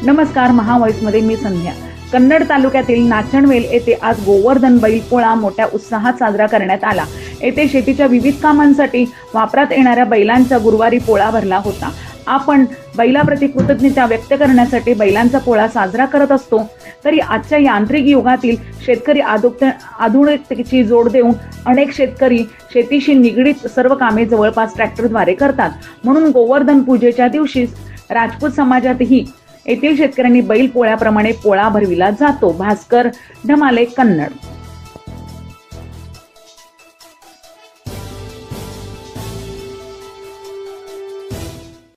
नमस्कार, महावॉइसमध्ये मी संध्या। कन्नड तालुक्यातील नाचणवेल येथे आज गोवर्धन बैलपोळा मोठ्या उत्साहात साजरा करण्यात आला। येथे शेतीच्या विविध कामांसाठी वापरात येणाऱ्या बैलांचा गुरुवारी पोळा भरला होता। आपण बैलाप्रती कृतज्ञता व्यक्त करण्यासाठी बैलांचा पोळा साजरा करत असतो, तरी आजच्या यांत्रिक युगातील शेतकरी आधुनिकतेची जोड देऊन अनेक शेतकरी शेतीशी निगडीत सर्व कामे जवळपास ट्रॅक्टरद्वारे करतात। म्हणून गोवर्धन पूजेच्या दिवशी राजपूत समाजातही येथील शेतकऱ्यांनी बैल पोळ्याप्रमाणे पोळा भरविला जातो। भास्कर धमाले, कन्नड।